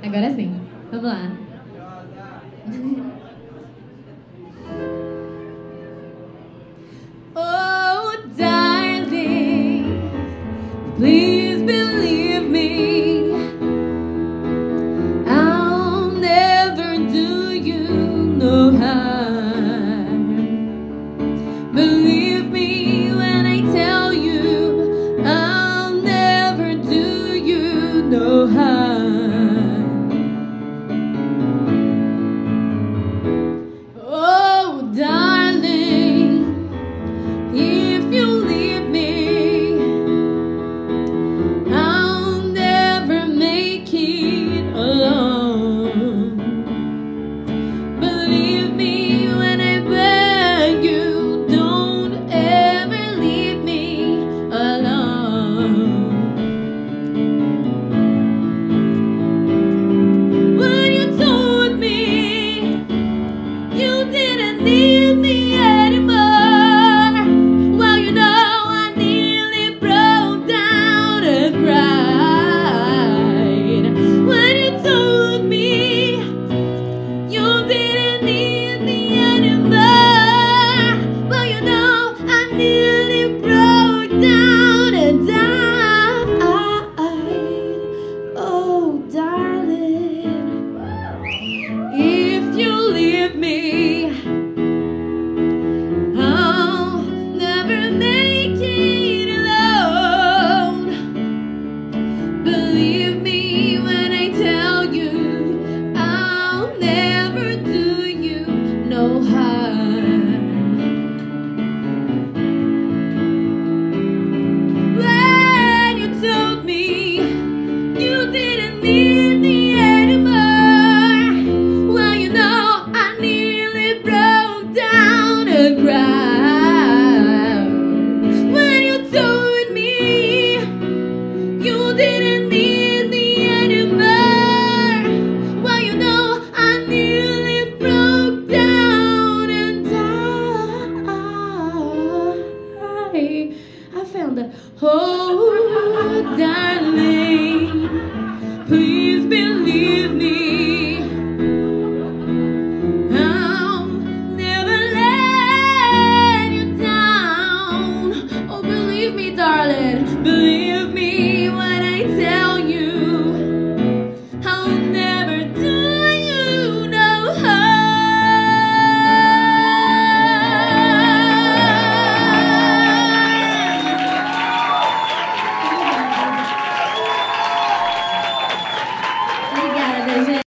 Agora sim. Vamos lá. Oh, darling, please believe me. I'll never do you no harm. Believe me when I tell you I'll never do you no harm. Oh, darling, if you leave me, I'll never make it alone. Believe me when I beg you, don't ever leave me alone. When you told me you didn't need me anymore, well, you know I nearly broke down and cried. When you told me you didn't need me anymore, well, you know I nearly broke down and died. Oh, darling, if you leave me, I'll never make it alone. Believe me when I tell you I'll never do you no harm. When you told me you didn't need me anymore, well, you know I nearly broke down and cried. When you told me you didn't need me anymore, well, you know I nearly broke down and died. I found that. Oh, darling, please believe me. I'll never let you down. Oh, believe me, darling, believe me when I tell you I'll never do you no harm. Obrigada, gente.